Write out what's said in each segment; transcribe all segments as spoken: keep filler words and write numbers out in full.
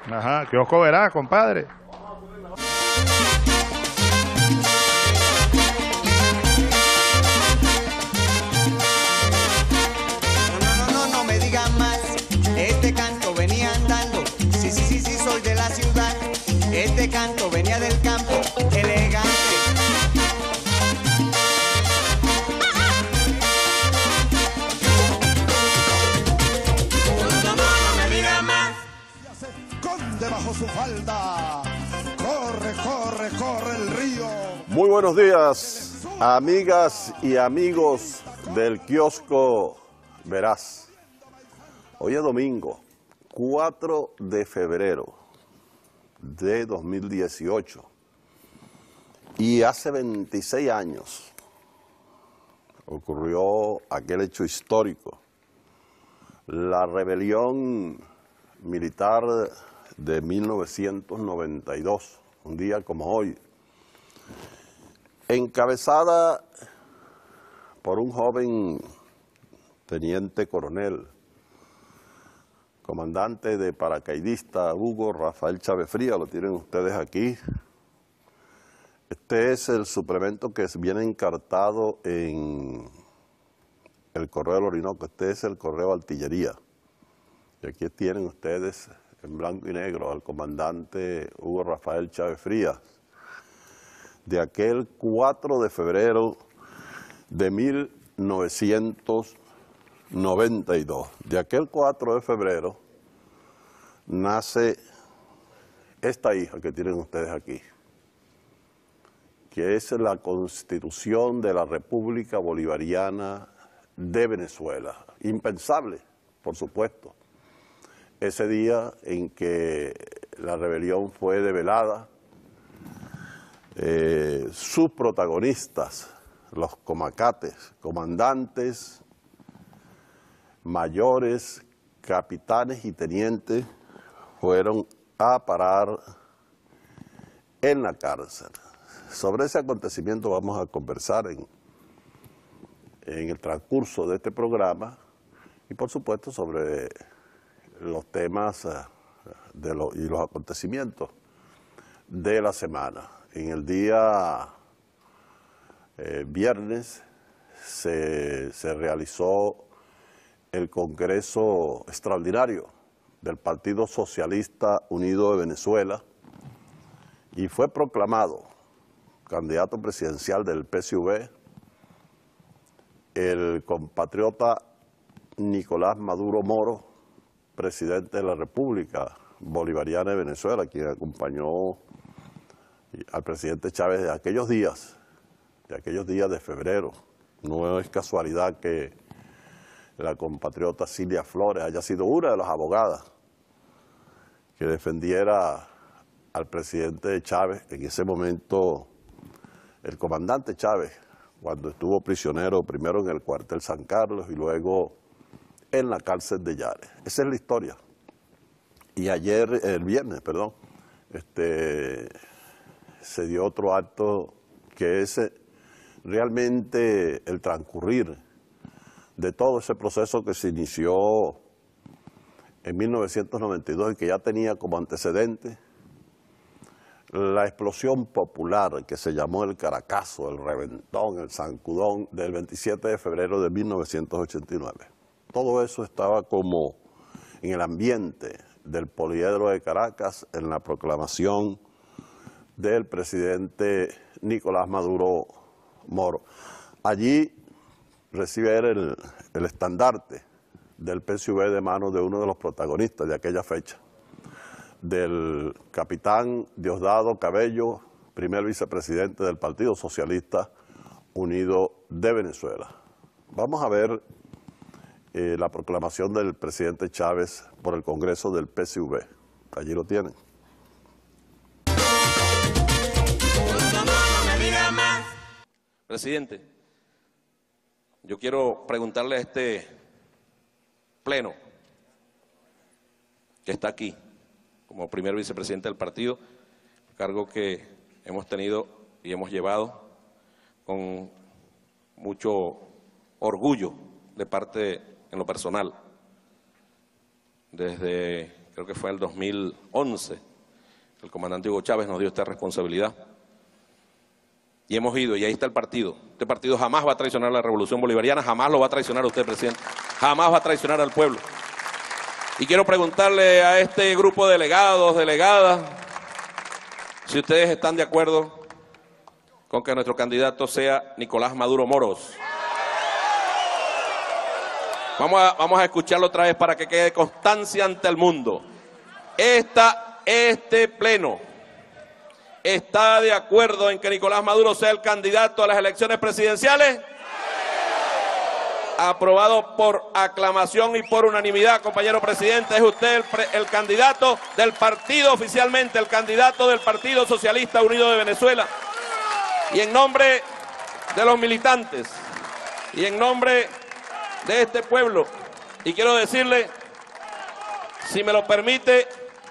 Ajá, kiosco verás, compadre. No, no, no, no, no me digan más. Este canto venía andando. Sí, sí, sí, sí, soy de la ciudad. Este canto venía del campo, elegante. Debajo su falda, corre, corre, corre el río. Muy buenos días, amigas y amigos del kiosco Verás. Hoy es domingo, cuatro de febrero de dos mil dieciocho. Y hace veintiséis años ocurrió aquel hecho histórico, la rebelión militar de mil novecientos noventa y dos, un día como hoy, encabezada por un joven teniente coronel, comandante de paracaidista Hugo Rafael Chávez Frías, lo tienen ustedes aquí. Este es el suplemento que viene encartado en el Correo del Orinoco, este es el Correo Artillería. Y aquí tienen ustedes en blanco y negro al comandante Hugo Rafael Chávez Frías, de aquel cuatro de febrero de mil novecientos noventa y dos. De aquel cuatro de febrero nace esta hija que tienen ustedes aquí, que es la Constitución de la República Bolivariana de Venezuela. Impensable, por supuesto, ese día en que la rebelión fue develada, eh, sus protagonistas, los comacates, comandantes, mayores, capitanes y tenientes, fueron a parar en la cárcel. Sobre ese acontecimiento vamos a conversar en, en el transcurso de este programa y por supuesto sobre los temas de lo, y los acontecimientos de la semana. En el día eh, viernes se, se realizó el Congreso Extraordinario del Partido Socialista Unido de Venezuela y fue proclamado candidato presidencial del P S U V el compatriota Nicolás Maduro Moro, presidente de la República Bolivariana de Venezuela, quien acompañó al presidente Chávez de aquellos días, de aquellos días de febrero. No es casualidad que la compatriota Cilia Flores haya sido una de las abogadas que defendiera al presidente Chávez, en ese momento el comandante Chávez, cuando estuvo prisionero primero en el cuartel San Carlos y luego en la cárcel de Yare. Esa es la historia. Y ayer, el viernes, perdón, este, se dio otro acto que es realmente el transcurrir de todo ese proceso que se inició en mil novecientos noventa y dos y que ya tenía como antecedente la explosión popular que se llamó el Caracazo, el Reventón, el Zancudón del veintisiete de febrero de mil novecientos ochenta y nueve. Todo eso estaba como en el ambiente del poliedro de Caracas en la proclamación del presidente Nicolás Maduro Moro. Allí recibe él el, el estandarte del P S U V de manos de uno de los protagonistas de aquella fecha, del capitán Diosdado Cabello, primer vicepresidente del Partido Socialista Unido de Venezuela. Vamos a ver eh, la proclamación del presidente Chávez por el Congreso del P S U V. Allí lo tienen. Presidente, yo quiero preguntarle a este pleno que está aquí como primer vicepresidente del partido, cargo que hemos tenido y hemos llevado con mucho orgullo de parte en lo personal. Desde creo que fue en el dos mil once, el comandante Hugo Chávez nos dio esta responsabilidad. Y hemos ido, y ahí está el partido. Este partido jamás va a traicionar a la Revolución Bolivariana, jamás lo va a traicionar a usted, presidente, jamás va a traicionar al pueblo. Y quiero preguntarle a este grupo de delegados, delegadas, si ustedes están de acuerdo con que nuestro candidato sea Nicolás Maduro Moros. Vamos a, vamos a escucharlo otra vez para que quede constancia ante el mundo. Esta, este pleno está de acuerdo en que Nicolás Maduro sea el candidato a las elecciones presidenciales. Aprobado por aclamación y por unanimidad, compañero presidente. Es usted el, pre, el candidato del partido, oficialmente el candidato del Partido Socialista Unido de Venezuela. Y en nombre de los militantes y en nombre de este pueblo, y quiero decirle, si me lo permite,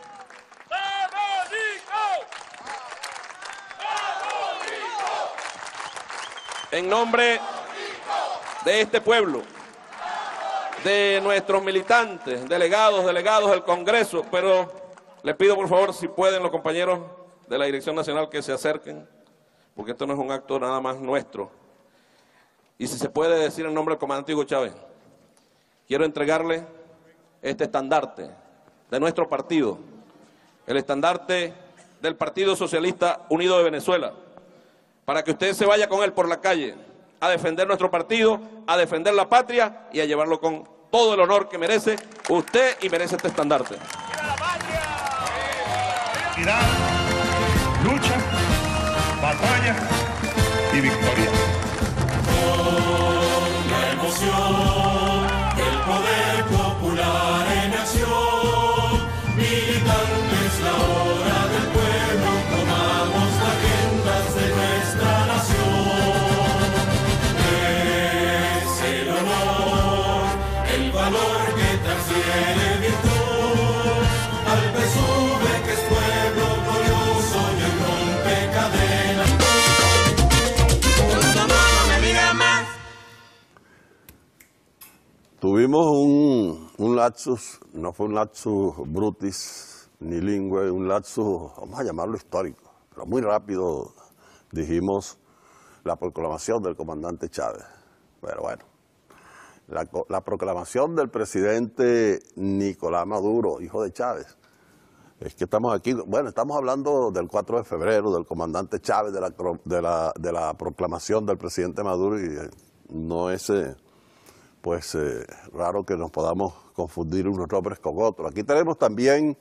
en nombre de este pueblo, de nuestros militantes, delegados, delegados del Congreso, pero les pido por favor, si pueden los compañeros de la Dirección Nacional que se acerquen, porque esto no es un acto nada más nuestro. Y si se puede decir en nombre del comandante Hugo Chávez, quiero entregarle este estandarte de nuestro partido, el estandarte del Partido Socialista Unido de Venezuela, para que usted se vaya con él por la calle a defender nuestro partido, a defender la patria y a llevarlo con todo el honor que merece usted y merece este estandarte. ¡Viva la patria! Unidad, lucha, batalla y victoria. Con la emoción del poder popular en acción, militantes, la hora del pueblo, tomamos las riendas de nuestra nación. Es el honor, el valor que transfiere virtud al P S U V, que es pueblo glorioso y el rompe cadenas. Tuvimos un, un lapsus, no fue un lapsus brutis ni lingüe, un lapsus, vamos a llamarlo histórico, pero muy rápido dijimos la proclamación del comandante Chávez. Pero bueno, la, la proclamación del presidente Nicolás Maduro, hijo de Chávez, es que estamos aquí, bueno, estamos hablando del cuatro de febrero, del comandante Chávez, de la, de la, de la proclamación del presidente Maduro, y eh, no es... Eh, pues eh, raro que nos podamos confundir unos nombres con otros. Aquí tenemos también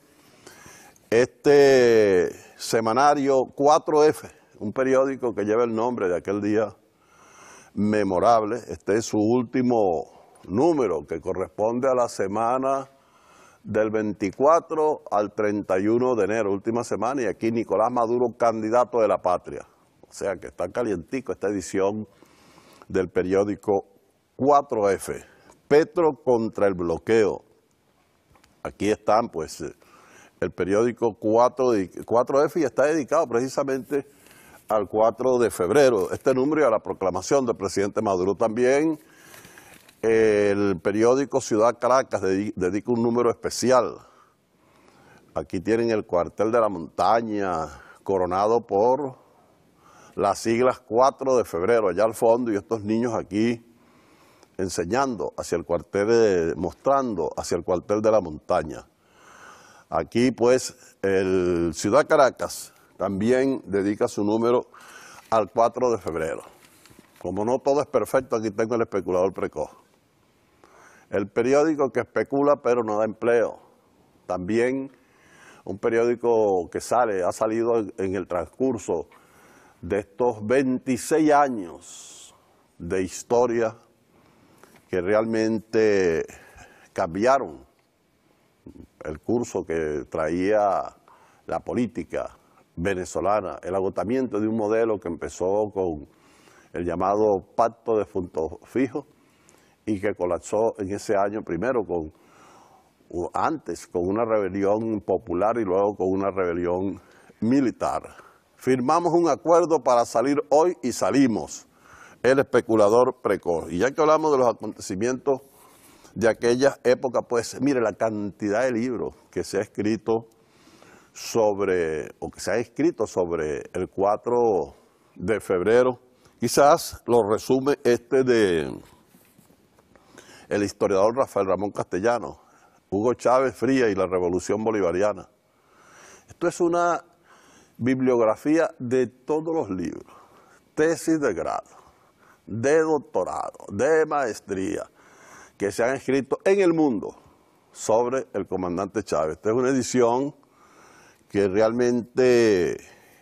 este semanario cuatro efe, un periódico que lleva el nombre de aquel día memorable. Este es su último número, que corresponde a la semana del veinticuatro al treinta y uno de enero, última semana, y aquí Nicolás Maduro, candidato de la patria. O sea que está calientico esta edición del periódico cuatro efe, Petro contra el bloqueo. Aquí están, pues, el periódico cuatro efe y está dedicado precisamente al cuatro de febrero, este número y a la proclamación del presidente Maduro. También el periódico Ciudad Caracas dedica un número especial. Aquí tienen el cuartel de la montaña, coronado por las siglas cuatro de febrero, allá al fondo, y estos niños aquí enseñando hacia el cuartel, de, mostrando hacia el cuartel de la montaña. Aquí pues el Ciudad Caracas también dedica su número al cuatro de febrero. Como no todo es perfecto, aquí tengo el especulador precoz. El periódico que especula pero no da empleo. También un periódico que sale, ha salido en, en el transcurso de estos veintiséis años de historia que realmente cambiaron el curso que traía la política venezolana, el agotamiento de un modelo que empezó con el llamado Pacto de Puntos Fijos y que colapsó en ese año primero con, antes con una rebelión popular y luego con una rebelión militar. Firmamos un acuerdo para salir hoy y salimos. El especulador precoz. Y ya que hablamos de los acontecimientos de aquella época, pues mire la cantidad de libros que se ha escrito sobre, o que se ha escrito sobre el cuatro de febrero. Quizás lo resume este de el historiador Rafael Ramón Castellano, Hugo Chávez Frías y la Revolución Bolivariana. Esto es una bibliografía de todos los libros, tesis de grado, de doctorado, de maestría, que se han escrito en el mundo sobre el comandante Chávez. Esta es una edición que realmente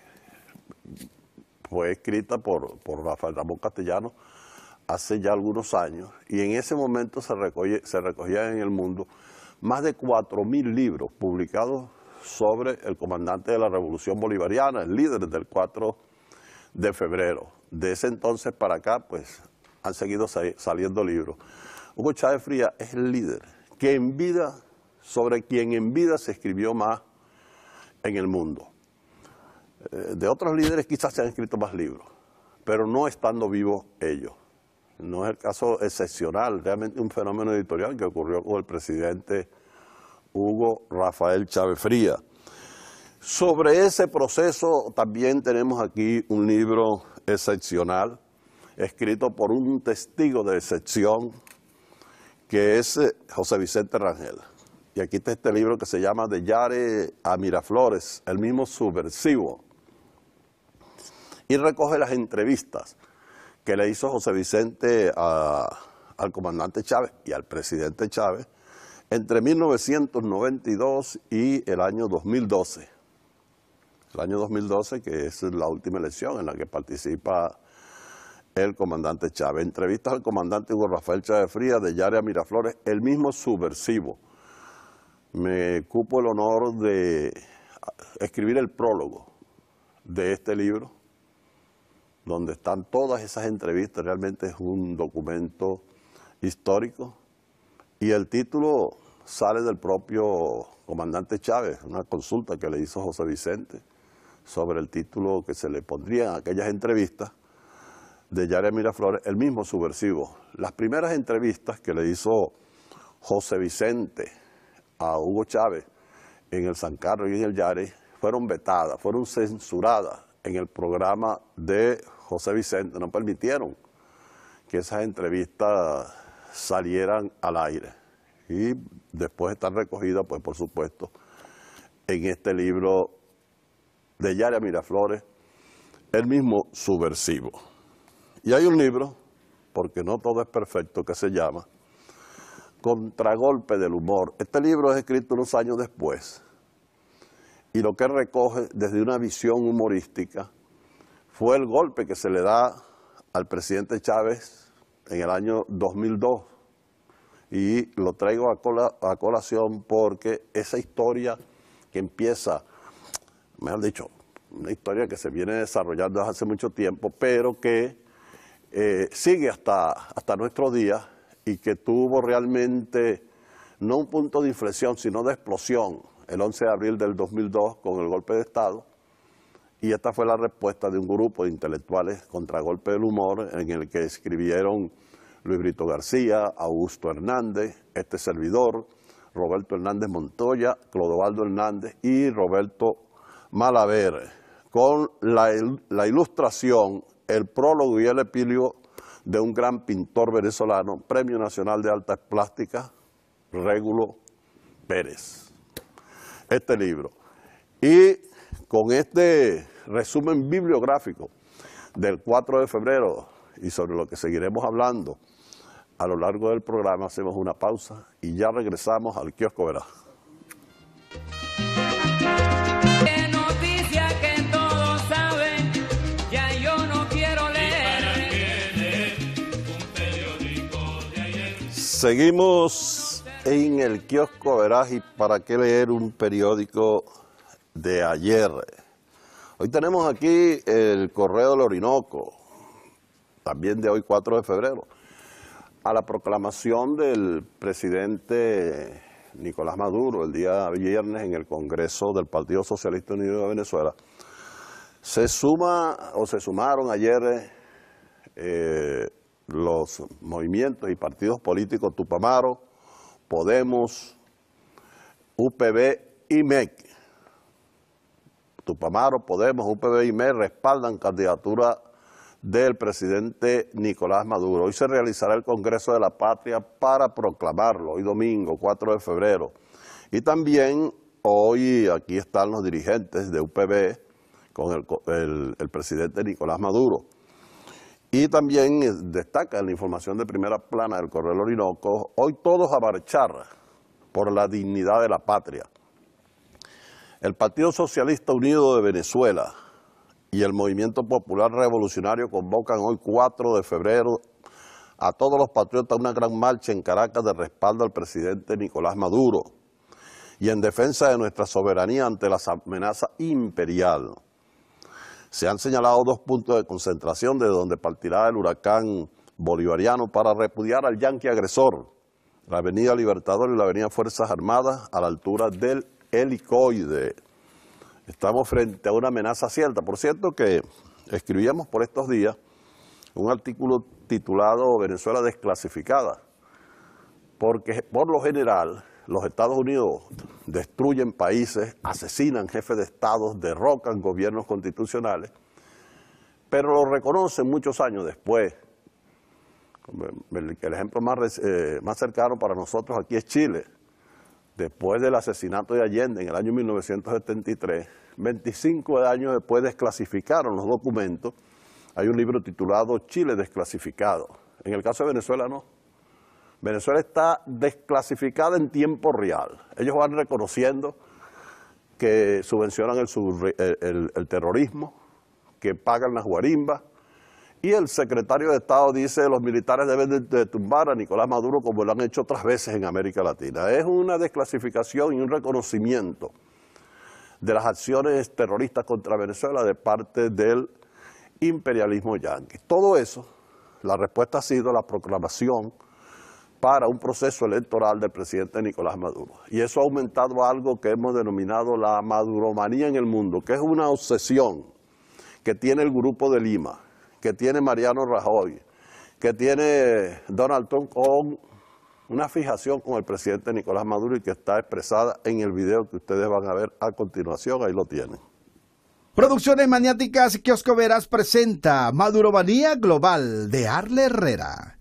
fue escrita por, por Rafael Ramón Castellano hace ya algunos años, y en ese momento se, recoge, se recogían en el mundo más de cuatro mil libros publicados sobre el comandante de la Revolución Bolivariana, el líder del cuatro de febrero. De ese entonces para acá, pues, han seguido saliendo libros. Hugo Chávez Frías es el líder que en vida, sobre quien en vida se escribió más en el mundo. De otros líderes quizás se han escrito más libros, pero no estando vivos ellos. No es el caso excepcional, realmente un fenómeno editorial que ocurrió con el presidente Hugo Rafael Chávez Frías. Sobre ese proceso también tenemos aquí un libro excepcional, escrito por un testigo de excepción, que es José Vicente Rangel. Y aquí está este libro que se llama De Yare a Miraflores, el mismo subversivo. Y recoge las entrevistas que le hizo José Vicente a, al comandante Chávez y al presidente Chávez entre mil novecientos noventa y dos y el año dos mil doce. El año dos mil doce, que es la última elección en la que participa el comandante Chávez. Entrevistas al comandante Hugo Rafael Chávez Frías, de Yare a Miraflores, el mismo subversivo. Me cupo el honor de escribir el prólogo de este libro, donde están todas esas entrevistas. Realmente es un documento histórico, y el título sale del propio comandante Chávez, una consulta que le hizo José Vicente sobre el título que se le pondría en aquellas entrevistas, de Yare a Miraflores, el mismo subversivo. Las primeras entrevistas que le hizo José Vicente a Hugo Chávez en el San Carlos y en el Yare fueron vetadas, fueron censuradas en el programa de José Vicente. No permitieron que esas entrevistas salieran al aire, y después están recogidas, pues por supuesto, en este libro de Yare a Miraflores, el mismo subversivo. Y hay un libro, porque no todo es perfecto, que se llama Contragolpe del humor. Este libro es escrito unos años después, y lo que recoge desde una visión humorística fue el golpe que se le da al presidente Chávez en el año dos mil dos. Y lo traigo a, cola, a colación porque esa historia que empieza, mejor dicho, una historia que se viene desarrollando desde hace mucho tiempo, pero que eh, sigue hasta, hasta nuestros días, y que tuvo realmente no un punto de inflexión, sino de explosión el once de abril del dos mil dos con el golpe de Estado. Y esta fue la respuesta de un grupo de intelectuales contra golpe del humor, en el que escribieron Luis Brito García, Augusto Hernández, este servidor, Roberto Hernández Montoya, Clodovaldo Hernández y Roberto Malaver, con la, la ilustración, el prólogo y el epílogo de un gran pintor venezolano, Premio Nacional de Artes Plásticas, Régulo Pérez. Este libro. Y con este resumen bibliográfico del cuatro de febrero, y sobre lo que seguiremos hablando a lo largo del programa, hacemos una pausa y ya regresamos al Kiosco Verá. Qué noticia que todos saben, ya yo no quiero leer. Seguimos en el Kiosco Verá, y para qué leer un periódico de ayer. Hoy tenemos aquí el Correo del Orinoco, también de hoy cuatro de febrero, a la proclamación del presidente Nicolás Maduro el día viernes en el Congreso del Partido Socialista Unido de Venezuela. Se suma o se sumaron ayer eh, los movimientos y partidos políticos Tupamaro, Podemos, U P B y M E C. Tupamaro, Podemos, U P B y M E C respaldan candidatura del presidente Nicolás Maduro. Hoy se realizará el Congreso de la Patria para proclamarlo, hoy domingo, cuatro de febrero. Y también hoy aquí están los dirigentes de U P B con el, el, el presidente Nicolás Maduro. Y también destaca en la información de primera plana del Correo del Orinoco, hoy todos a marchar por la dignidad de la patria. El Partido Socialista Unido de Venezuela y el Movimiento Popular Revolucionario convocan hoy cuatro de febrero a todos los patriotas a una gran marcha en Caracas de respaldo al presidente Nicolás Maduro y en defensa de nuestra soberanía ante la amenaza imperial. Se han señalado dos puntos de concentración de donde partirá el huracán bolivariano para repudiar al yanqui agresor, la avenida Libertador y la avenida Fuerzas Armadas a la altura del Helicoide. Estamos frente a una amenaza cierta. Por cierto que escribíamos por estos días un artículo titulado Venezuela desclasificada, porque por lo general los Estados Unidos destruyen países, asesinan jefes de Estado, derrocan gobiernos constitucionales, pero lo reconocen muchos años después. El ejemplo más, eh, más cercano para nosotros aquí es Chile. Después del asesinato de Allende en el año mil novecientos setenta y tres, veinticinco años después desclasificaron los documentos. Hay un libro titulado Chile desclasificado. En el caso de Venezuela no. Venezuela está desclasificada en tiempo real. Ellos van reconociendo que subvencionan el, el, el, el terrorismo, que pagan las guarimbas, y el secretario de Estado dice que los militares deben de, de tumbar a Nicolás Maduro como lo han hecho otras veces en América Latina. Es una desclasificación y un reconocimiento de las acciones terroristas contra Venezuela de parte del imperialismo yanqui. Todo eso, la respuesta ha sido la proclamación para un proceso electoral del presidente Nicolás Maduro. Y eso ha aumentado algo que hemos denominado la maduromanía en el mundo, que es una obsesión que tiene el Grupo de Lima, que tiene Mariano Rajoy, que tiene Donald Trump con una fijación con el presidente Nicolás Maduro y que está expresada en el video que ustedes van a ver a continuación, ahí lo tienen. Producciones Maniáticas Kiosco Veras presenta Maduromanía Global de Arle Herrera.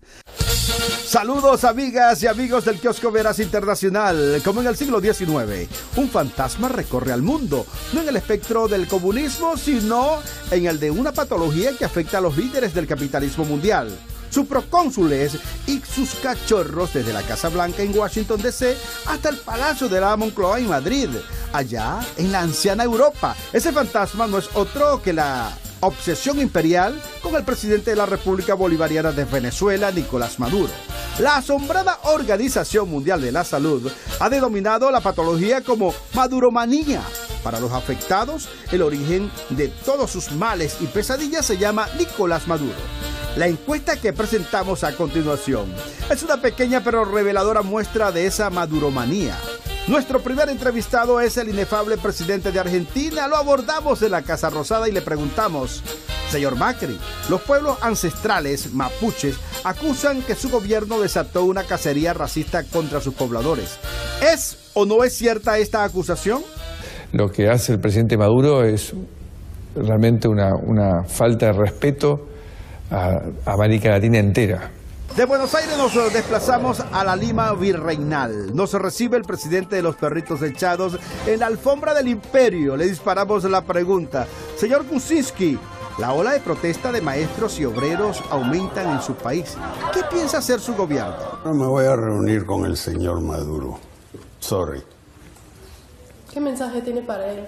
Saludos amigas y amigos del Kiosco Veras Internacional. Como en el siglo diecinueve, un fantasma recorre al mundo, no en el espectro del comunismo, sino en el de una patología que afecta a los líderes del capitalismo mundial. Sus procónsules y sus cachorros desde la Casa Blanca en Washington D C hasta el Palacio de la Moncloa en Madrid, allá en la anciana Europa. Ese fantasma no es otro que la obsesión imperial con el presidente de la República Bolivariana de Venezuela, Nicolás Maduro. La asombrada Organización Mundial de la Salud ha denominado la patología como maduromanía. Para los afectados, el origen de todos sus males y pesadillas se llama Nicolás Maduro. La encuesta que presentamos a continuación es una pequeña pero reveladora muestra de esa maduromanía. Nuestro primer entrevistado es el inefable presidente de Argentina. Lo abordamos en la Casa Rosada y le preguntamos: señor Macri, los pueblos ancestrales mapuches acusan que su gobierno desató una cacería racista contra sus pobladores. ¿Es o no es cierta esta acusación? Lo que hace el presidente Maduro es realmente una, una falta de respeto a, a América Latina entera. De Buenos Aires nos desplazamos a la Lima Virreinal. Nos recibe el presidente de los Perritos Echados en la alfombra del imperio. Le disparamos la pregunta: señor Kuczynski, la ola de protesta de maestros y obreros aumentan en su país. ¿Qué piensa hacer su gobierno? No me voy a reunir con el señor Maduro. Sorry. ¿Qué mensaje tiene para él?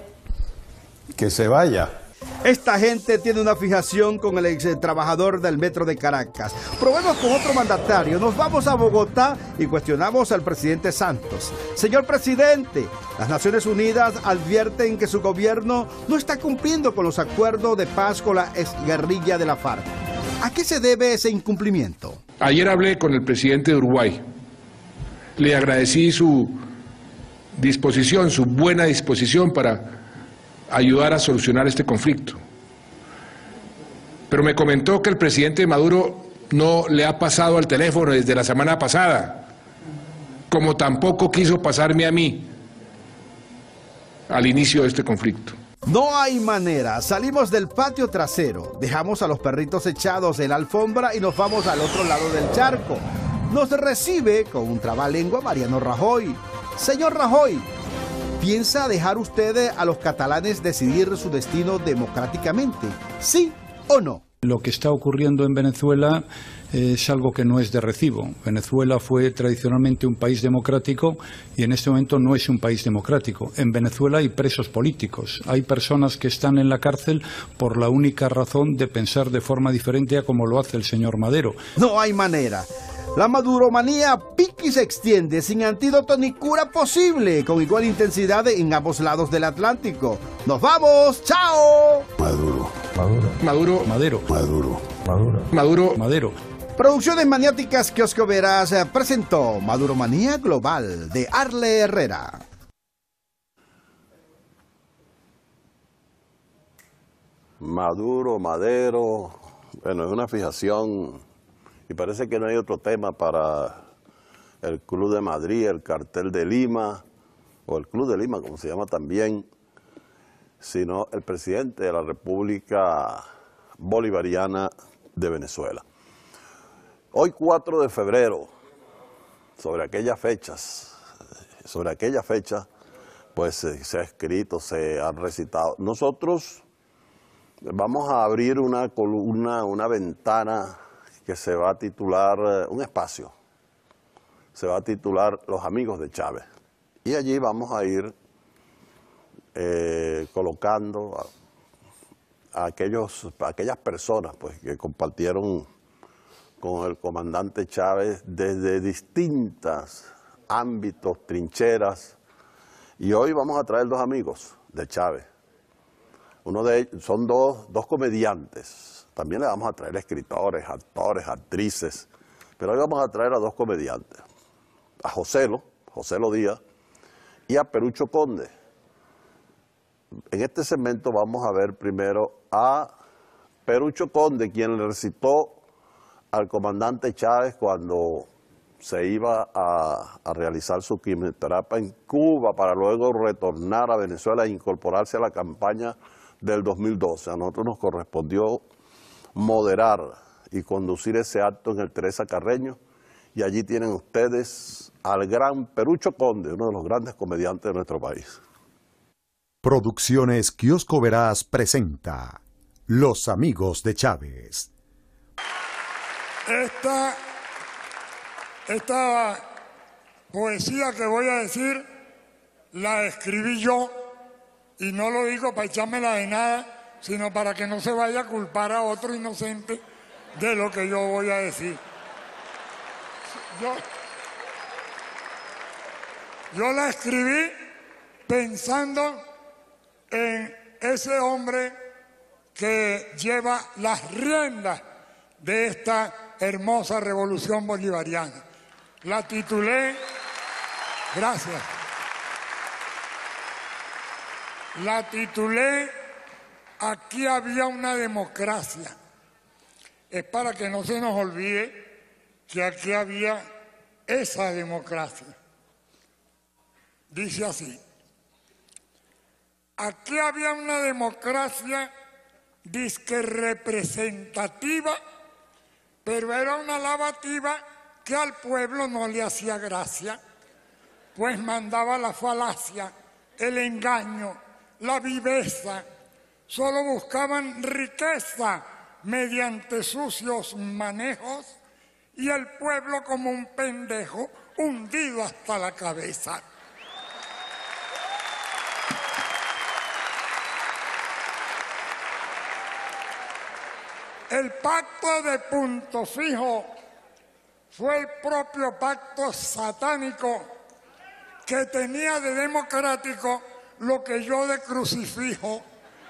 Que se vaya. Esta gente tiene una fijación con el ex trabajador del metro de Caracas. Probemos con otro mandatario. Nos vamos a Bogotá y cuestionamos al presidente Santos. Señor presidente, las Naciones Unidas advierten que su gobierno no está cumpliendo con los acuerdos de paz con la exguerrilla de la FARC. ¿A qué se debe ese incumplimiento? Ayer hablé con el presidente de Uruguay. Le agradecí su disposición, su buena disposición para ayudar a solucionar este conflicto. Pero me comentó que el presidente Maduro no le ha pasado al teléfono desde la semana pasada como tampoco quiso pasarme a mí al inicio de este conflicto. No hay manera. Salimos del patio trasero, dejamos a los perritos echados en la alfombra y nos vamos al otro lado del charco. Nos recibe con un trabalengua Mariano Rajoy. Señor Rajoy, ¿piensa dejar usted a los catalanes decidir su destino democráticamente? ¿Sí o no? Lo que está ocurriendo en Venezuela es algo que no es de recibo. Venezuela fue tradicionalmente un país democrático y en este momento no es un país democrático. En Venezuela hay presos políticos, hay personas que están en la cárcel por la única razón de pensar de forma diferente a como lo hace el señor Madero. No hay manera. La maduromanía pica y se extiende sin antídoto ni cura posible, con igual intensidad en ambos lados del Atlántico. ¡Nos vamos! ¡Chao! Maduro. Maduro. Maduro. Madero. Maduro. Maduro. Maduro. Madero. Producciones Maniáticas Kiosco Veras presentó Maduromanía Global de Arle Herrera. Maduro, Madero, bueno, es una fijación y parece que no hay otro tema para el Club de Madrid, el Cartel de Lima, o el Club de Lima, como se llama también, sino el presidente de la República Bolivariana de Venezuela. Hoy cuatro de febrero, sobre aquellas fechas, sobre aquella fecha, pues se ha escrito, se han recitado. Nosotros vamos a abrir una columna, una ventana que se va a titular, un espacio, se va a titular Los Amigos de Chávez. Y allí vamos a ir eh, colocando a, a, aquellos, a aquellas personas pues, que compartieron con el comandante Chávez desde distintos ámbitos, trincheras. Y hoy vamos a traer dos amigos de Chávez. Uno de ellos son dos, dos comediantes. También le vamos a traer escritores, actores, actrices. Pero hoy vamos a traer a dos comediantes. A Joselo, Joselo Díaz, y a Perucho Conde. En este segmento vamos a ver primero a Perucho Conde, quien le recitó al comandante Chávez cuando se iba a, a realizar su quimioterapia en Cuba para luego retornar a Venezuela e incorporarse a la campaña del dos mil doce. A nosotros nos correspondió moderar y conducir ese acto en el Teresa Carreño, y allí tienen ustedes al gran Perucho Conde, uno de los grandes comediantes de nuestro país. Producciones Kiosco Veras presenta Los Amigos de Chávez. Esta, esta poesía que voy a decir la escribí yo, y no lo digo para echármela de nada, sino para que no se vaya a culpar a otro inocente de lo que yo voy a decir. Yo, yo la escribí pensando en ese hombre que lleva las riendas de esta hermosa revolución bolivariana. La titulé, gracias, la titulé Aquí había una democracia. Es para que no se nos olvide que aquí había esa democracia. Dice así: aquí había una democracia disque representativa, pero era una lavativa que al pueblo no le hacía gracia, pues mandaba la falacia, el engaño, la viveza. Solo buscaban riqueza mediante sucios manejos y el pueblo como un pendejo hundido hasta la cabeza. El pacto de Punto Fijo fue el propio pacto satánico que tenía de democrático lo que yo de crucifijo.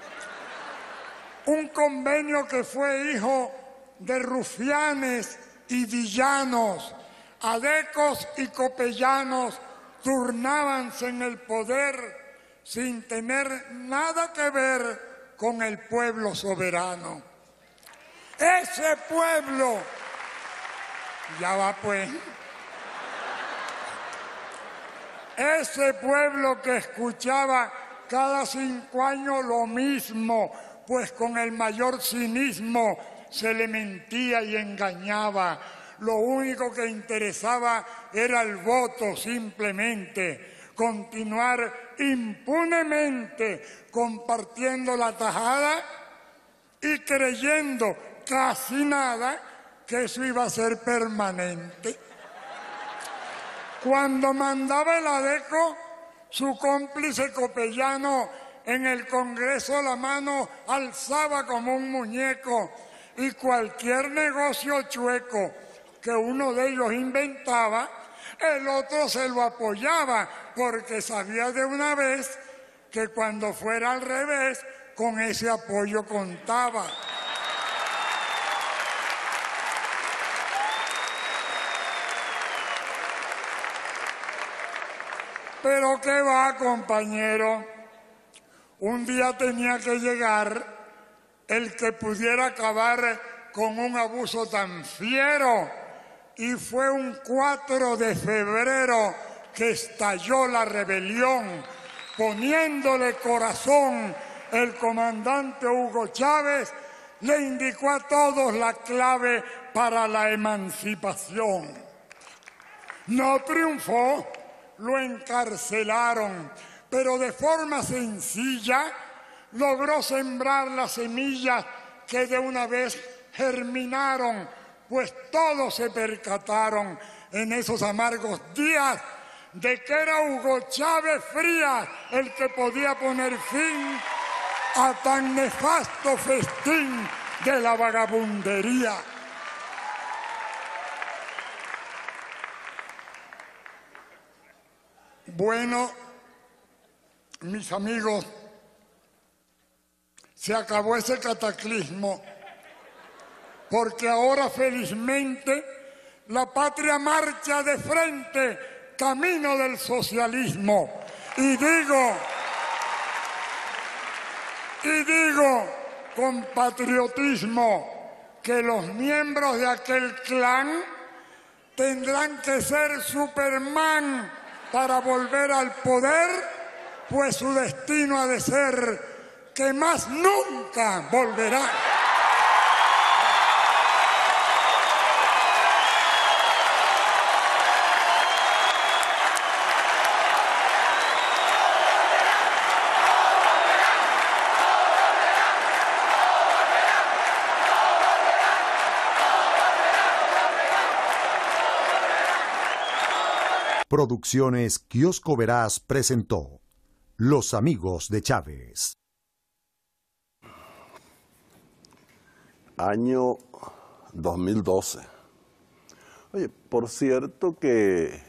Un convenio que fue hijo de rufianes y villanos, adecos y copellanos turnábanse en el poder sin tener nada que ver con el pueblo soberano. Ese pueblo, ya va pues, Ese pueblo que escuchaba cada cinco años lo mismo, pues con el mayor cinismo se le mentía y engañaba. Lo único que interesaba era el voto simplemente. Continuar impunemente compartiendo la tajada y creyendo casi nada que eso iba a ser permanente. Cuando mandaba el ADECO, su cómplice Copellano en el Congreso la mano alzaba como un muñeco y cualquier negocio chueco que uno de ellos inventaba, el otro se lo apoyaba porque sabía de una vez que cuando fuera al revés, con ese apoyo contaba. Pero qué va, compañero, un día tenía que llegar el que pudiera acabar con un abuso tan fiero, y fue un cuatro de febrero que estalló la rebelión, poniéndole corazón. El comandante Hugo Chávez le indicó a todos la clave para la emancipación. No triunfó, lo encarcelaron, pero de forma sencilla logró sembrar las semillas que de una vez germinaron, pues todos se percataron en esos amargos días de que era Hugo Chávez Frías el que podía poner fin a tan nefasto festín de la vagabundería. Bueno, mis amigos, se acabó ese cataclismo, porque ahora felizmente la patria marcha de frente, camino del socialismo. Y digo, y digo con patriotismo que los miembros de aquel clan tendrán que ser Superman para volver al poder, pues su destino ha de ser que más nunca volverá. Producciones Kiosco Verás presentó Los Amigos de Chávez. Año dos mil doce. Oye, por cierto que,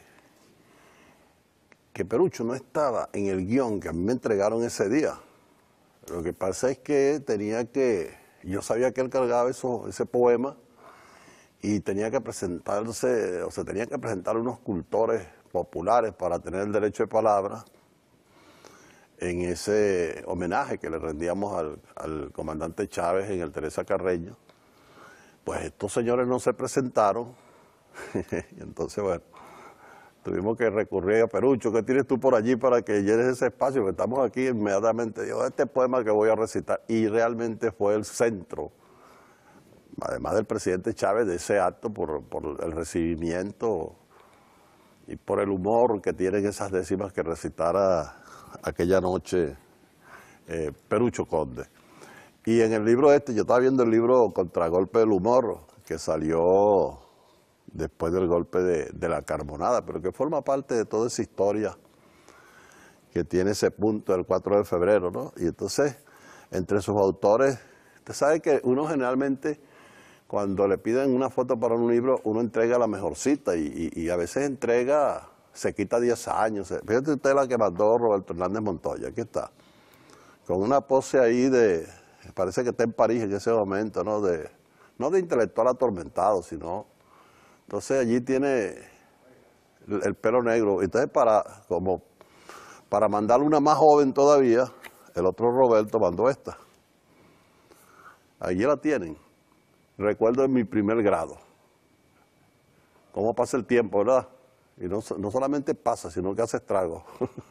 que Perucho no estaba en el guión que a mí me entregaron ese día. Lo que pasa es que tenía que, yo sabía que él cargaba eso, ese poema y tenía que presentarse, o sea, tenía que presentar unos cultores populares para tener el derecho de palabra en ese homenaje que le rendíamos al, al comandante Chávez en el Teresa Carreño. Pues estos señores no se presentaron y entonces, bueno, tuvimos que recurrir a Perucho. ¿Qué tienes tú por allí para que llenes ese espacio? Porque estamos aquí inmediatamente. Digo, este poema que voy a recitar, y realmente fue el centro, además del presidente Chávez, de ese acto por, por el recibimiento y por el humor que tienen esas décimas que recitara aquella noche eh, Perucho Conde. Y en el libro este, yo estaba viendo el libro Contragolpe del Humor, que salió después del golpe de, de la Carbonada, pero que forma parte de toda esa historia que tiene ese punto del cuatro de febrero, ¿no? Y entonces, entre sus autores, usted sabe que uno generalmente, cuando le piden una foto para un libro, uno entrega la mejorcita y, y, y a veces entrega, se quita diez años. Fíjate usted la que mandó Roberto Hernández Montoya, aquí está, con una pose ahí de, parece que está en París en ese momento, ¿no? De, no de intelectual atormentado, sino, entonces allí tiene el, el pelo negro. Entonces para, como, para mandarle una más joven todavía, el otro Roberto mandó esta. Allí la tienen. Recuerdo en mi primer grado. Cómo pasa el tiempo, ¿verdad? Y no, no solamente pasa, sino que hace estragos.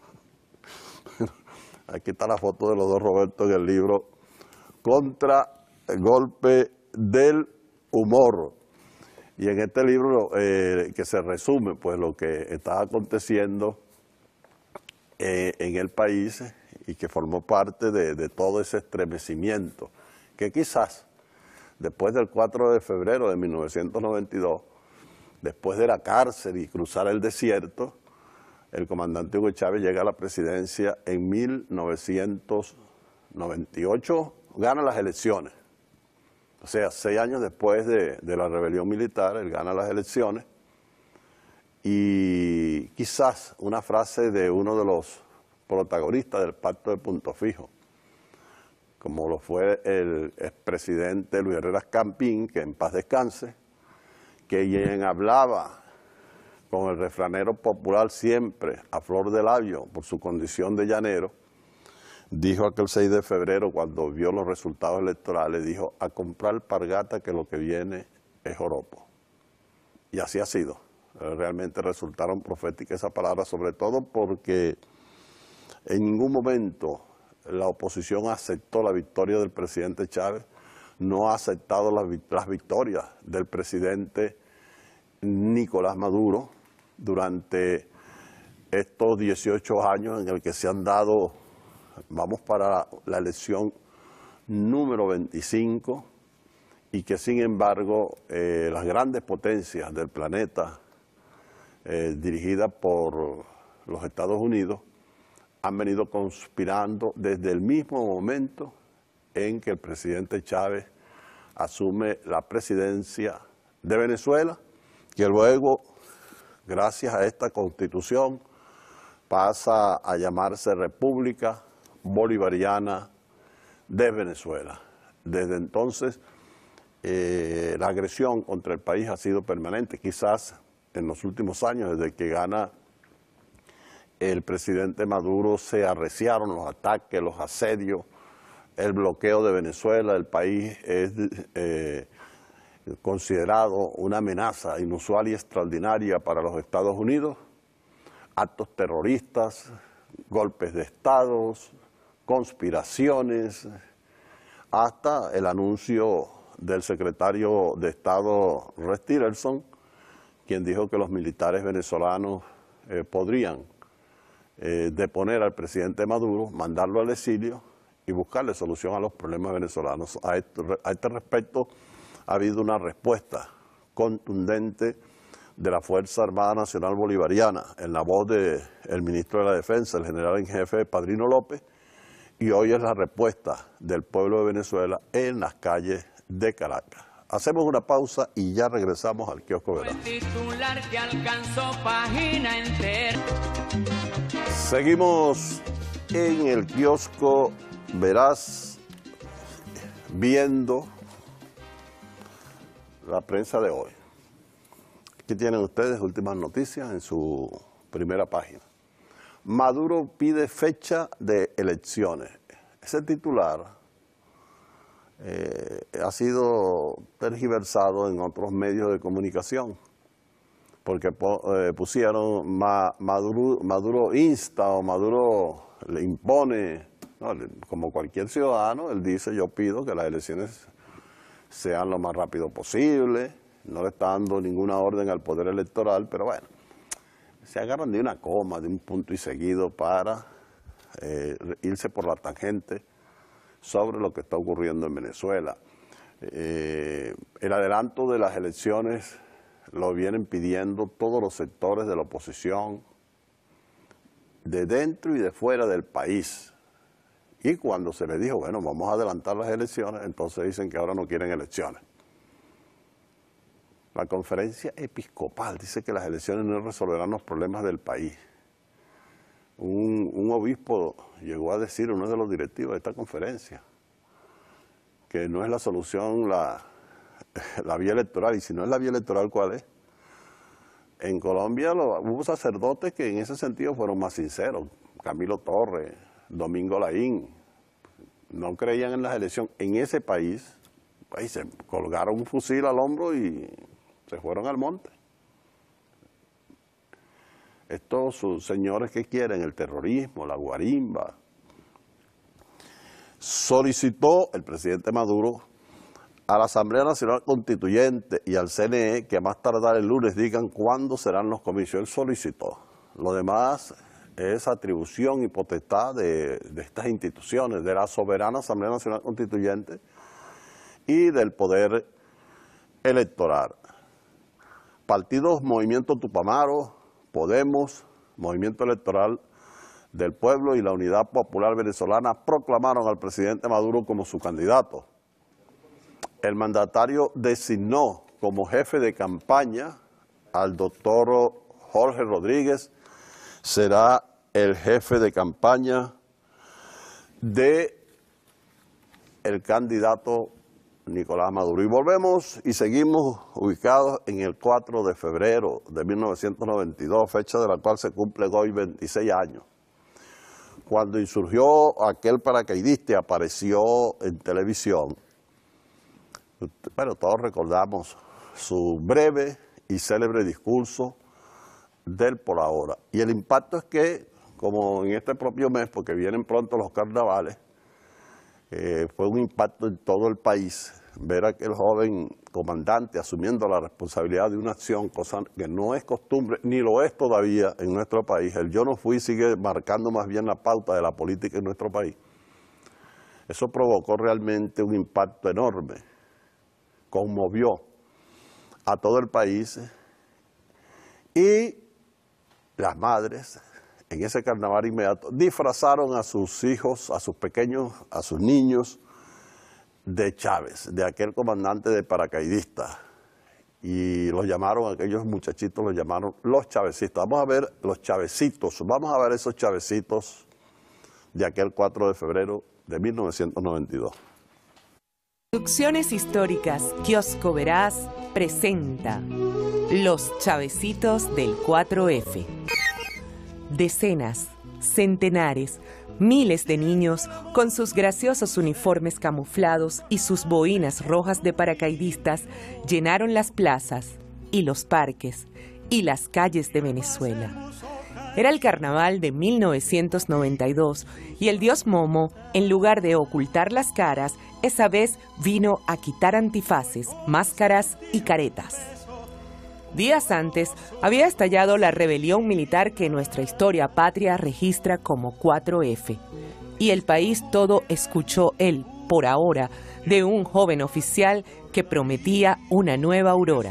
Aquí está la foto de los dos Roberto en el libro Contra el golpe del humor. Y en este libro eh, que se resume pues lo que está aconteciendo eh, en el país y que formó parte de, de todo ese estremecimiento que quizás después del cuatro de febrero de mil novecientos noventa y dos, después de la cárcel y cruzar el desierto, el comandante Hugo Chávez llega a la presidencia en mil novecientos noventa y ocho, gana las elecciones. O sea, seis años después de, de la rebelión militar, él gana las elecciones. Y quizás una frase de uno de los protagonistas del Pacto de Punto Fijo, como lo fue el expresidente Luis Herrera Campín, que en paz descanse, que quien hablaba con el refranero popular siempre a flor de labio por su condición de llanero, dijo aquel seis de febrero cuando vio los resultados electorales, dijo, a comprar alpargata que lo que viene es joropo. Y así ha sido. Realmente resultaron proféticas esas palabras, sobre todo porque en ningún momento la oposición aceptó la victoria del presidente Chávez, no ha aceptado las, las victorias del presidente Nicolás Maduro durante estos dieciocho años en el que se han dado, vamos para la elección número veinticinco, y que sin embargo eh, las grandes potencias del planeta, eh, dirigidas por los Estados Unidos, han venido conspirando desde el mismo momento en que el presidente Chávez asume la presidencia de Venezuela, que luego, gracias a esta Constitución, pasa a llamarse República Bolivariana de Venezuela. Desde entonces, eh, la agresión contra el país ha sido permanente. Quizás en los últimos años, desde que gana el presidente Maduro, se arreciaron los ataques, los asedios, el bloqueo de Venezuela. El país es eh, considerado una amenaza inusual y extraordinaria para los Estados Unidos. Actos terroristas, golpes de estados, conspiraciones, hasta el anuncio del secretario de Estado Rex Tillerson, quien dijo que los militares venezolanos eh, podrían eh, deponer al presidente Maduro, mandarlo al exilio y buscarle solución a los problemas venezolanos. A este, a este respecto ha habido una respuesta contundente de la Fuerza Armada Nacional Bolivariana, en la voz del ministro de la Defensa, el general en jefe Padrino López, y hoy es la respuesta del pueblo de Venezuela en las calles de Caracas. Hacemos una pausa y ya regresamos al Kiosco Veraz. Titular que alcanzó página entera. Seguimos en el Kiosco Veraz viendo la prensa de hoy. Aquí tienen ustedes últimas noticias en su primera página. Maduro pide fecha de elecciones. Ese titular eh, ha sido tergiversado en otros medios de comunicación, porque eh, pusieron ma, Maduro, Maduro insta o Maduro le impone, no, como cualquier ciudadano, él dice yo pido que las elecciones sean lo más rápido posible. No le está dando ninguna orden al poder electoral, pero bueno, se agarran de una coma, de un punto y seguido para eh, irse por la tangente sobre lo que está ocurriendo en Venezuela. Eh, el adelanto de las elecciones lo vienen pidiendo todos los sectores de la oposición, de dentro y de fuera del país. Y cuando se les dijo, bueno, vamos a adelantar las elecciones, entonces dicen que ahora no quieren elecciones. La conferencia episcopal dice que las elecciones no resolverán los problemas del país. Un, un obispo llegó a decir, uno de los directivos de esta conferencia, que no es la solución la, la vía electoral, y si no es la vía electoral, ¿cuál es? En Colombia lo, hubo sacerdotes que en ese sentido fueron más sinceros. Camilo Torres, Domingo Laín, no creían en las elecciones. En ese país, ahí se colgaron un fusil al hombro y se fueron al monte. estos señores que quieren el terrorismo, la guarimba. Solicitó el presidente Maduro a la Asamblea Nacional Constituyente y al C N E que a más tardar el lunes digan cuándo serán los comicios. Él solicitó. Lo demás es atribución y potestad de, de estas instituciones, de la soberana Asamblea Nacional Constituyente y del poder electoral. Partidos Movimiento Tupamaro, Podemos, Movimiento Electoral del Pueblo y la Unidad Popular Venezolana proclamaron al presidente Maduro como su candidato. El mandatario designó como jefe de campaña al doctor Jorge Rodríguez, será el jefe de campaña de el candidato Nicolás Maduro. Y volvemos y seguimos ubicados en el cuatro de febrero de mil novecientos noventa y dos, fecha de la cual se cumple hoy veintiséis años. Cuando insurgió aquel paracaidista y apareció en televisión, bueno, todos recordamos su breve y célebre discurso del por ahora. Y el impacto es que, como en este propio mes, porque vienen pronto los carnavales, eh, fue un impacto en todo el país ver a aquel joven comandante asumiendo la responsabilidad de una acción, cosa que no es costumbre, ni lo es todavía en nuestro país. El yo no fui sigue marcando más bien la pauta de la política en nuestro país. Eso provocó realmente un impacto enorme, conmovió a todo el país y las madres en ese carnaval inmediato disfrazaron a sus hijos, a sus pequeños, a sus niños de Chávez, de aquel comandante de paracaidistas, y los llamaron, aquellos muchachitos los llamaron los chavecitos. Vamos a ver los chavecitos, vamos a ver esos chavecitos de aquel cuatro de febrero de mil novecientos noventa y dos. Producciones Históricas Kiosco Veraz presenta Los Chavecitos del cuatro F. Decenas, centenares, miles de niños con sus graciosos uniformes camuflados y sus boinas rojas de paracaidistas llenaron las plazas y los parques y las calles de Venezuela. Era el carnaval de mil novecientos noventa y dos y el dios Momo, en lugar de ocultar las caras, esa vez vino a quitar antifaces, máscaras y caretas. Días antes había estallado la rebelión militar que nuestra historia patria registra como cuatro F, y el país todo escuchó el, por ahora, de un joven oficial que prometía una nueva aurora.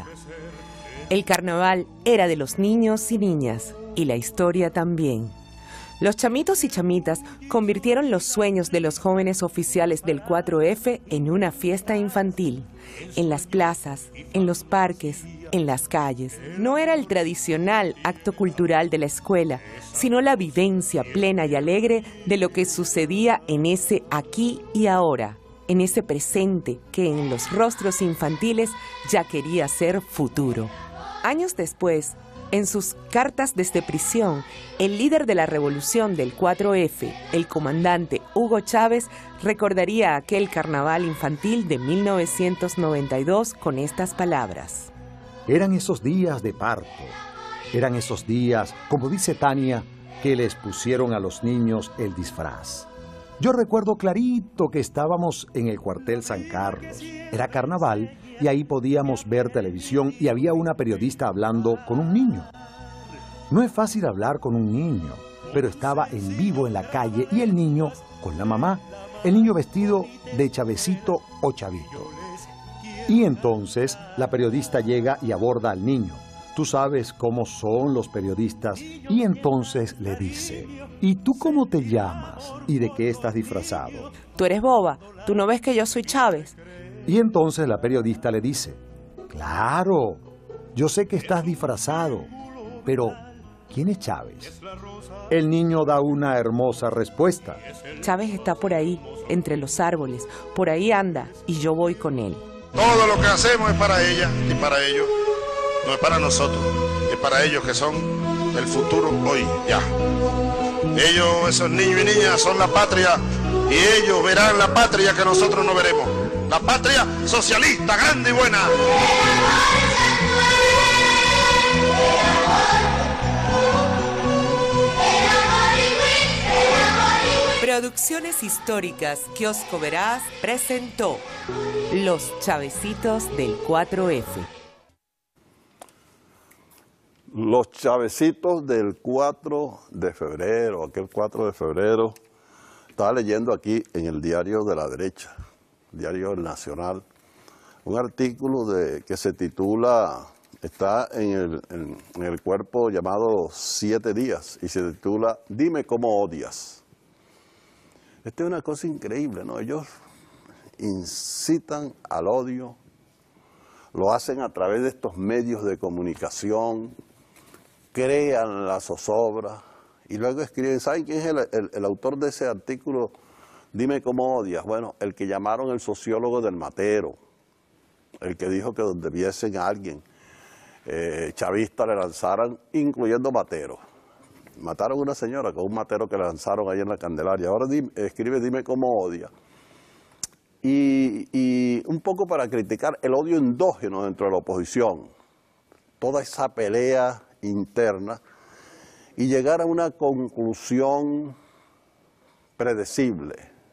El carnaval era de los niños y niñas, y la historia también. Los chamitos y chamitas convirtieron los sueños de los jóvenes oficiales del cuatro F en una fiesta infantil, en las plazas, en los parques, en las calles. No era el tradicional acto cultural de la escuela, sino la vivencia plena y alegre de lo que sucedía en ese aquí y ahora, en ese presente que en los rostros infantiles ya quería ser futuro. Años después, en sus cartas desde prisión, el líder de la revolución del cuatro F, el comandante Hugo Chávez, recordaría aquel carnaval infantil de mil novecientos noventa y dos con estas palabras. Eran esos días de parto, eran esos días, como dice Tania, que les pusieron a los niños el disfraz. Yo recuerdo clarito que estábamos en el cuartel San Carlos, era carnaval, y ahí podíamos ver televisión y había una periodista hablando con un niño. No es fácil hablar con un niño, pero estaba en vivo en la calle y el niño con la mamá, el niño vestido de Chavecito o Chavito. Y entonces la periodista llega y aborda al niño. Tú sabes cómo son los periodistas y entonces le dice, ¿y tú cómo te llamas? ¿Y de qué estás disfrazado? Tú eres boba, ¿tú no ves que yo soy Chávez? Y entonces la periodista le dice, claro, yo sé que estás disfrazado, pero ¿quién es Chávez? El niño da una hermosa respuesta. Chávez está por ahí, entre los árboles, por ahí anda y yo voy con él. Todo lo que hacemos es para ella y para ellos, no es para nosotros, es para ellos que son el futuro hoy, ya. Ellos, esos niños y niñas, son la patria y ellos verán la patria que nosotros no veremos. La patria socialista, grande y buena. Producciones Históricas Kiosco Veraz presentó Los Chavecitos del cuatro efe. Los Chavecitos del cuatro de febrero, aquel cuatro de febrero, estaba leyendo aquí en el diario de la derecha, diario Nacional, un artículo de, que se titula, está en el, en, en el cuerpo llamado Siete Días, y se titula Dime cómo odias. Esta es una cosa increíble, ¿no? Ellos incitan al odio, lo hacen a través de estos medios de comunicación, crean la zozobra y luego escriben. ¿Saben quién es el, el, el autor de ese artículo? Dime cómo odias. Bueno, el que llamaron el sociólogo del Matero, el que dijo que donde viesen a alguien eh, chavista le lanzaran, incluyendo Matero. Mataron a una señora con un matero que le lanzaron ahí en la Candelaria. Ahora dime, escribe Dime cómo odia. Y, y un poco para criticar el odio endógeno dentro de la oposición. Toda esa pelea interna y llegar a una conclusión predecible,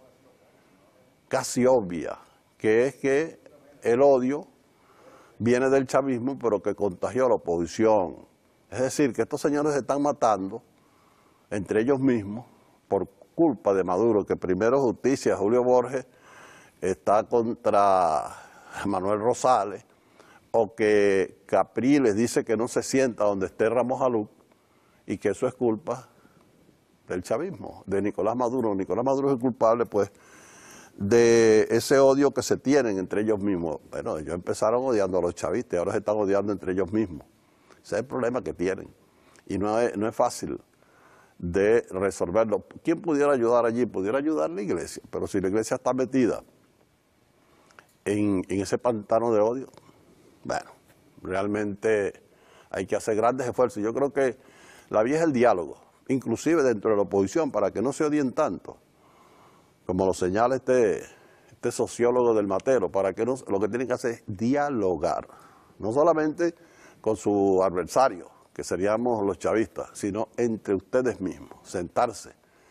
casi obvia, que es que el odio viene del chavismo, pero que contagió a la oposición. Es decir, que estos señores se están matando entre ellos mismos por culpa de Maduro, que primero Justicia, Julio Borges, está contra Manuel Rosales, o que Capriles dice que no se sienta donde esté Ramos Aluc, y que eso es culpa del chavismo, de Nicolás Maduro. Nicolás Maduro es el culpable, pues, de ese odio que se tienen entre ellos mismos. Bueno, ellos empezaron odiando a los chavistas y ahora se están odiando entre ellos mismos. Ese es el problema que tienen. Y no es, no es fácil de resolverlo. ¿Quién pudiera ayudar allí? Pudiera ayudar la iglesia, pero si la iglesia está metida en, en ese pantano de odio, bueno, realmente hay que hacer grandes esfuerzos. Yo creo que la vía es el diálogo, inclusive dentro de la oposición, para que no se odien tanto, como lo señala este, este sociólogo del Matero, para que no, lo que tienen que hacer es dialogar, no solamente con su adversario, que seríamos los chavistas, sino entre ustedes mismos, sentarse.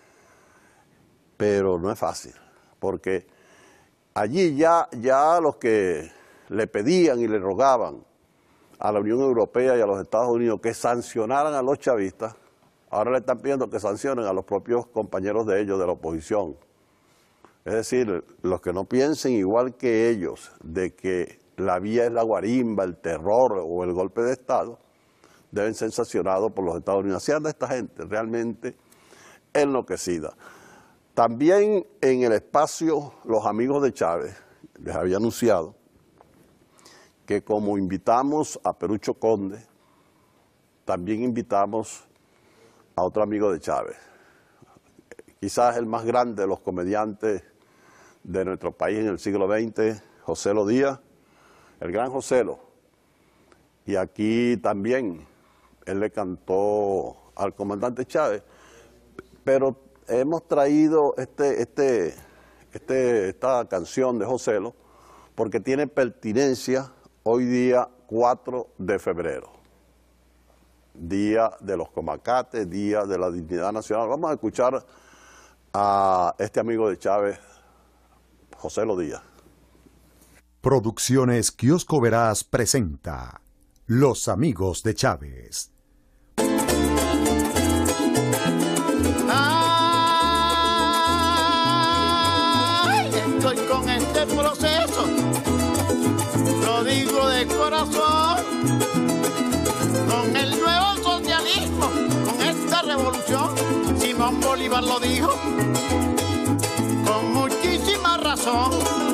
Pero no es fácil, porque allí ya, ya los que le pedían y le rogaban a la Unión Europea y a los Estados Unidos que sancionaran a los chavistas, ahora le están pidiendo que sancionen a los propios compañeros de ellos de la oposición. Es decir, los que no piensen igual que ellos de que la vía es la guarimba, el terror o el golpe de Estado, deben ser sancionados por los Estados Unidos. Así anda esta gente realmente enloquecida. También en el espacio, los amigos de Chávez les había anunciado que como invitamos a Perucho Conde, también invitamos a otro amigo de Chávez, quizás el más grande de los comediantes de nuestro país en el siglo veinte, Joselo Díaz, el gran Joselo. Y aquí también él le cantó al comandante Chávez, pero hemos traído este, este, este, esta canción de Joselo porque tiene pertinencia hoy día cuatro de febrero, día de los comacates, día de la dignidad nacional. Vamos a escuchar a este amigo de Chávez, Joselo Díaz. Producciones Kiosco Veraz presenta Los Amigos de Chávez. Ay, estoy con este proceso, lo digo de corazón, con el nuevo socialismo, con esta revolución. Simón Bolívar lo dijo con muchísima razón.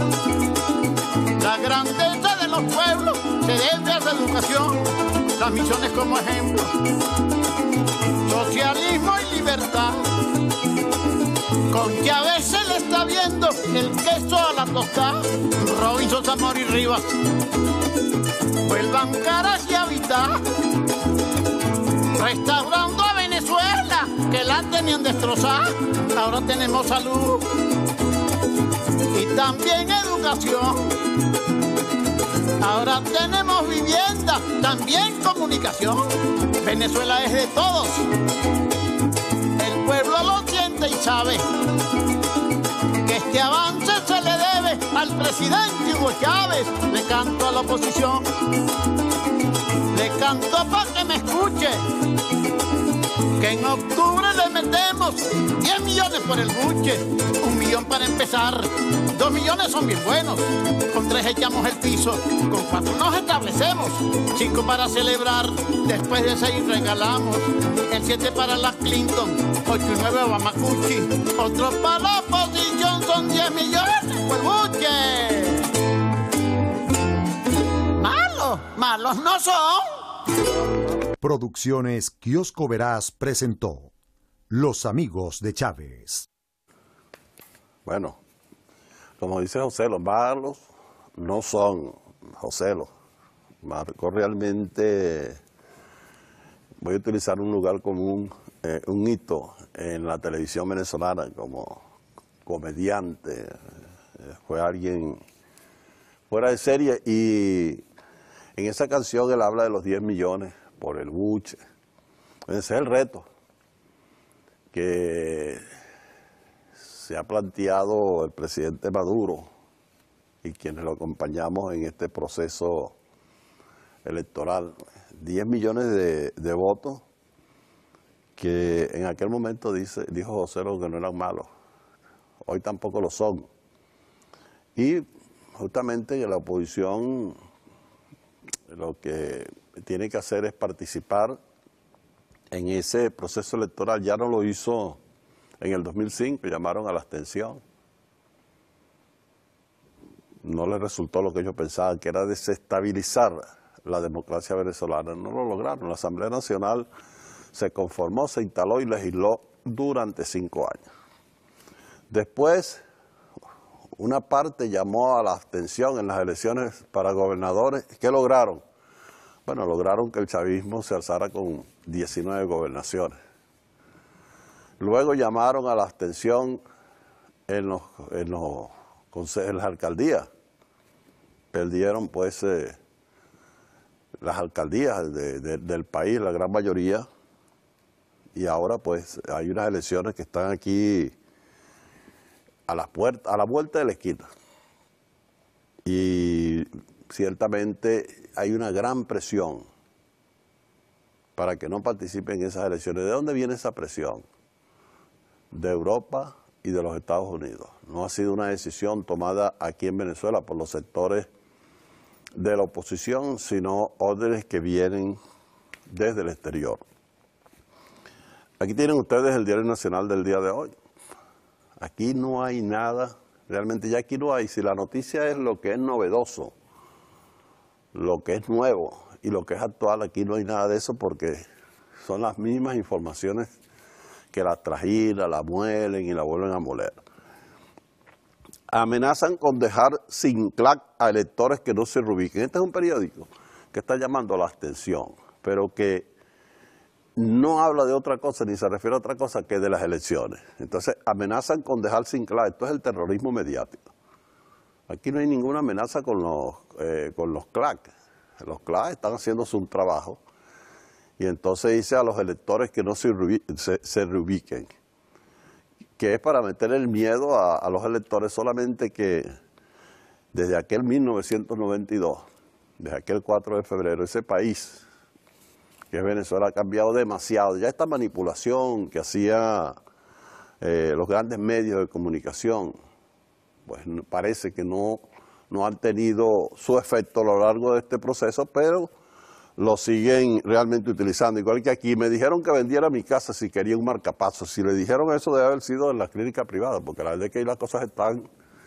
La grandeza de los pueblos se debe a la educación, las misiones como ejemplo, socialismo y libertad. Con Chávez se le está viendo el queso a la tostada. Robinson, Zamora y Rivas vuelvan caras y habitar, restaurando a Venezuela que la tenían destrozada. Ahora tenemos salud y también educación. Ahora tenemos vivienda, también comunicación. Venezuela es de todos, el pueblo lo siente y sabe. Que avance se le debe al presidente Hugo Chávez. Le canto a la oposición, le canto para que me escuche, que en octubre le metemos diez millones por el buche. Un millón para empezar, dos millones son bien buenos. Con tres echamos el piso, con cuatro nos establecemos. Cinco para celebrar, después de seis regalamos. El siete para las Clinton, ocho y nueve Bamacuchi. Otro para la oposición, son diez millones por el buche. Malos, malos no son. Producciones Kiosco Verás presentó Los Amigos de Chávez. Bueno, como dice José, los malos no son José. Marcó realmente, voy a utilizar un lugar común, eh, un hito en la televisión venezolana como comediante. Eh, fue alguien fuera de serie y en esa canción él habla de los diez millones por el buche. Ese es el reto que se ha planteado el presidente Maduro y quienes lo acompañamos en este proceso electoral. diez millones de, de votos que en aquel momento dice, dijo José Lo que no eran malos. Hoy tampoco lo son. Y justamente la oposición lo que tiene que hacer es participar en ese proceso electoral. Ya no lo hizo en el dos mil cinco, llamaron a la abstención. No les resultó lo que ellos pensaban, que era desestabilizar la democracia venezolana. No lo lograron. La Asamblea Nacional se conformó, se instaló y legisló durante cinco años. Después, una parte llamó a la abstención en las elecciones para gobernadores. ¿Qué lograron? Bueno, lograron que el chavismo se alzara con diecinueve gobernaciones. Luego llamaron a la abstención en los, en los consejos, en las alcaldías. Perdieron pues eh, las alcaldías de, de, del país, la gran mayoría. Y ahora pues hay unas elecciones que están aquí a la puerta, a la vuelta de la esquina. Y ciertamente hay una gran presión para que no participen en esas elecciones. ¿De dónde viene esa presión? De Europa y de los Estados Unidos. No ha sido una decisión tomada aquí en Venezuela por los sectores de la oposición, sino órdenes que vienen desde el exterior. Aquí tienen ustedes el Diario Nacional del día de hoy. Aquí no hay nada, realmente ya aquí no hay. Si la noticia es lo que es novedoso, lo que es nuevo y lo que es actual, aquí no hay nada de eso porque son las mismas informaciones que la trajinan, la muelen y la vuelven a moler. Amenazan con dejar sin clac a electores que no se reubiquen. Este es un periódico que está llamando a la abstención, pero que no habla de otra cosa ni se refiere a otra cosa que de las elecciones. Entonces amenazan con dejar sin clac. Esto es el terrorismo mediático. Aquí no hay ninguna amenaza con los, eh, con los clac. Los clac están haciendo su trabajo. Y entonces dice a los electores que no se, se, se reubiquen, que es para meter el miedo a, a los electores, solamente que desde aquel mil novecientos noventa y dos, desde aquel cuatro de febrero, ese país, que es Venezuela, ha cambiado demasiado. Ya esta manipulación que hacía eh, los grandes medios de comunicación, pues parece que no, no han tenido su efecto a lo largo de este proceso, pero lo siguen realmente utilizando. Igual que aquí, me dijeron que vendiera mi casa si quería un marcapaso. Si le dijeron eso, debe haber sido en la clínica privada, porque la verdad es que ahí las cosas están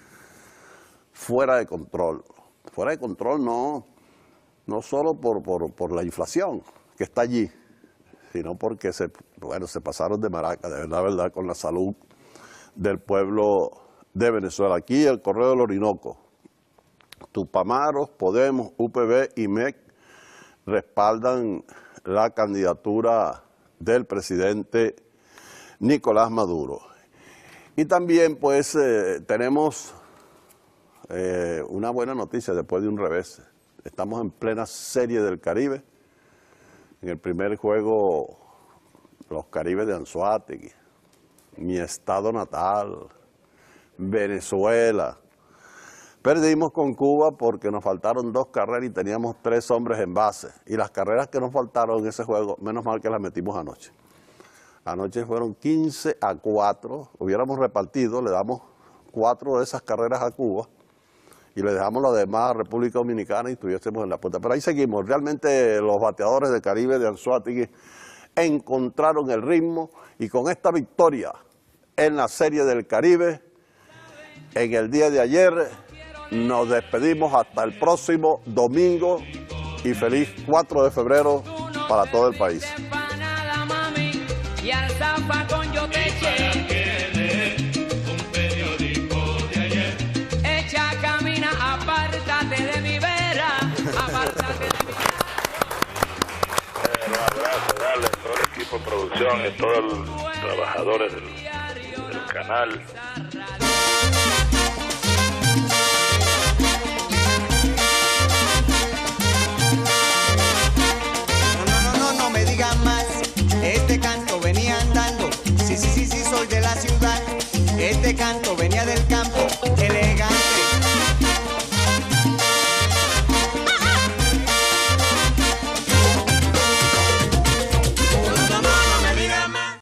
fuera de control. Fuera de control no, no solo por, por, por la inflación que está allí, sino porque se, bueno, se pasaron de maraca, de verdad, verdad, con la salud del pueblo de Venezuela. Aquí el Correo del Orinoco, Tupamaros, Podemos, U P B y M E C respaldan la candidatura del presidente Nicolás Maduro. Y también pues eh, tenemos eh, una buena noticia después de un revés. Estamos en plena Serie del Caribe. En el primer juego, los Caribes de Anzoátegui, mi estado natal, Venezuela. Perdimos con Cuba porque nos faltaron dos carreras y teníamos tres hombres en base. Y las carreras que nos faltaron en ese juego, menos mal que las metimos anoche. Anoche fueron quince a cuatro, hubiéramos repartido, le damos cuatro de esas carreras a Cuba y le dejamos las demás a República Dominicana y estuviésemos en la puerta. Pero ahí seguimos, realmente los bateadores del Caribe de Anzoátegui encontraron el ritmo y con esta victoria en la Serie del Caribe, en el día de ayer, nos despedimos hasta el próximo domingo y feliz cuatro de febrero para todo el país. Y al zapacón yo te eché. Un periódico de ayer. Echa, camina, apártate de mi vera. Apártate de mi vera. Gracias, darle a todo el equipo de producción y a todos los trabajadores del, del canal. No, no, no, no me digan más. Este canto venía andando, sí, sí, sí, sí, soy de la ciudad. Este canto venía del